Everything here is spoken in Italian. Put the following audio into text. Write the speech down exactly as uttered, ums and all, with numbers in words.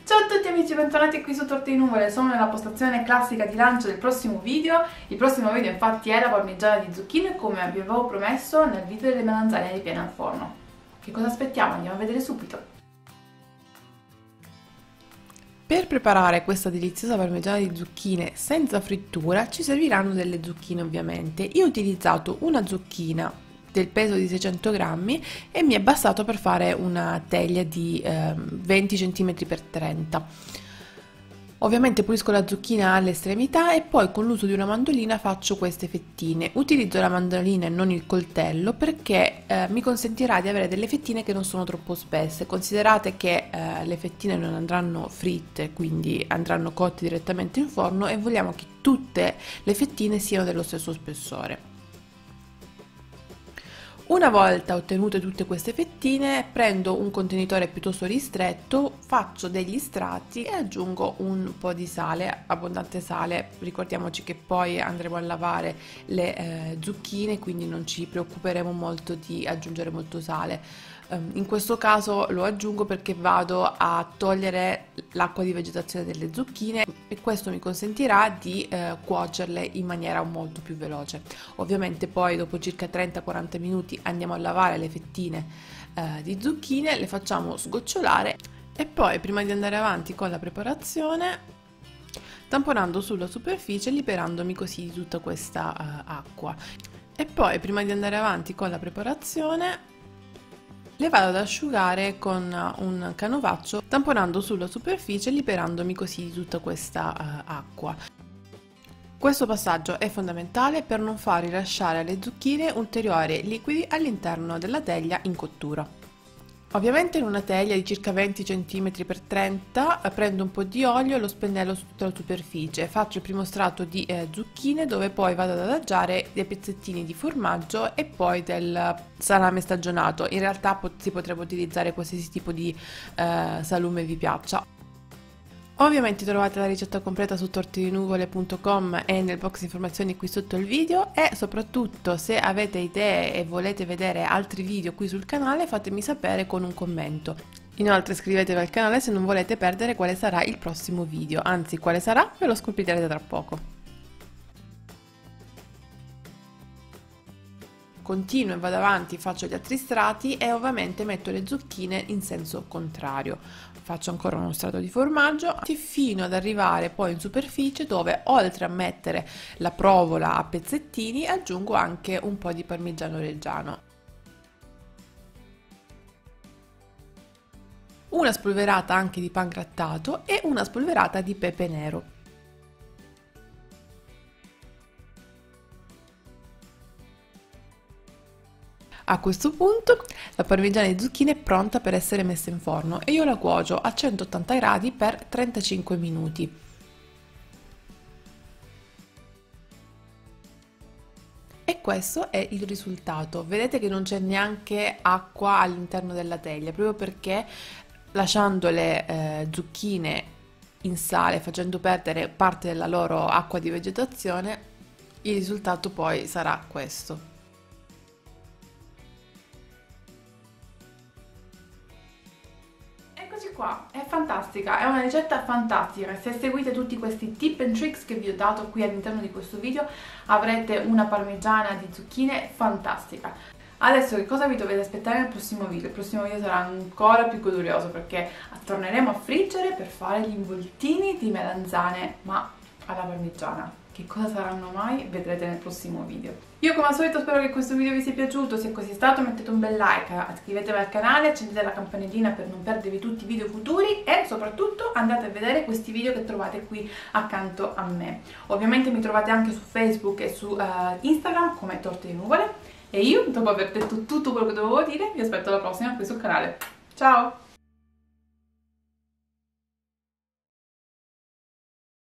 Ciao a tutti amici, bentornati qui su Torte di Nuvole. Sono nella postazione classica di lancio del prossimo video. Il prossimo video infatti è la parmigiana di zucchine, come vi avevo promesso nel video delle melanzane ripiene al forno. Che cosa aspettiamo? Andiamo a vedere subito. Per preparare questa deliziosa parmigiana di zucchine senza frittura ci serviranno delle zucchine ovviamente. Io ho utilizzato una zucchina del peso di seicento grammi e mi è bastato per fare una teglia di eh, venti centimetri per trenta. Ovviamente pulisco la zucchina alle estremità e poi con l'uso di una mandolina faccio queste fettine. Utilizzo la mandolina e non il coltello perché eh, mi consentirà di avere delle fettine che non sono troppo spesse. Considerate che eh, le fettine non andranno fritte, quindi andranno cotte direttamente in forno e vogliamo che tutte le fettine siano dello stesso spessore. Una volta ottenute tutte queste fettine, prendo un contenitore piuttosto ristretto, faccio degli strati e aggiungo un po' di sale, abbondante sale. Ricordiamoci che poi andremo a lavare le eh, zucchine, quindi non ci preoccuperemo molto di aggiungere molto sale. In questo caso lo aggiungo perché vado a togliere l'acqua di vegetazione delle zucchine e questo mi consentirà di eh, cuocerle in maniera molto più veloce. Ovviamente poi dopo circa trenta quaranta minuti andiamo a lavare le fettine eh, di zucchine, le facciamo sgocciolare e poi prima di andare avanti con la preparazione, tamponando sulla superficie, liberandomi così di tutta questa eh, acqua. E poi prima di andare avanti con la preparazione le vado ad asciugare con un canovaccio, tamponando sulla superficie, liberandomi così di tutta questa uh, acqua. Questo passaggio è fondamentale per non far rilasciare alle zucchine ulteriori liquidi all'interno della teglia in cottura. Ovviamente in una teglia di circa venti centimetri per trenta prendo un po' di olio e lo spennello su tutta la superficie, faccio il primo strato di eh, zucchine dove poi vado ad adagiare dei pezzettini di formaggio e poi del salame stagionato. In realtà pot- si potrebbe utilizzare qualsiasi tipo di eh, salume vi piaccia. Ovviamente trovate la ricetta completa su tortedinuvole punto com e nel box informazioni qui sotto il video e soprattutto se avete idee e volete vedere altri video qui sul canale fatemi sapere con un commento. Inoltre iscrivetevi al canale se non volete perdere quale sarà il prossimo video, anzi quale sarà ve lo scoprirete tra poco. Continuo e vado avanti, faccio gli altri strati e ovviamente metto le zucchine in senso contrario. Faccio ancora uno strato di formaggio fino ad arrivare poi in superficie dove oltre a mettere la provola a pezzettini aggiungo anche un po' di parmigiano reggiano. Una spolverata anche di pangrattato e una spolverata di pepe nero. A questo punto la parmigiana di zucchine è pronta per essere messa in forno e io la cuocio a centottanta gradi per trentacinque minuti. E questo è il risultato. Vedete che non c'è neanche acqua all'interno della teglia, proprio perché lasciando le eh, zucchine in sale, facendo perdere parte della loro acqua di vegetazione, il risultato poi sarà questo. Qua è fantastica, è una ricetta fantastica. Se seguite tutti questi tip and tricks che vi ho dato qui all'interno di questo video avrete una parmigiana di zucchine fantastica. Adesso che cosa vi dovete aspettare nel prossimo video? Il prossimo video sarà ancora più godurioso perché torneremo a friggere per fare gli involtini di melanzane ma alla parmigiana. Che cosa saranno mai? Vedrete nel prossimo video. Io come al solito spero che questo video vi sia piaciuto, se così è stato mettete un bel like, iscrivetevi al canale, accendete la campanellina per non perdervi tutti i video futuri e soprattutto andate a vedere questi video che trovate qui accanto a me. Ovviamente mi trovate anche su Facebook e su uh, Instagram come Torte di Nuvole e io dopo aver detto tutto quello che dovevo dire vi aspetto alla prossima qui sul canale. Ciao!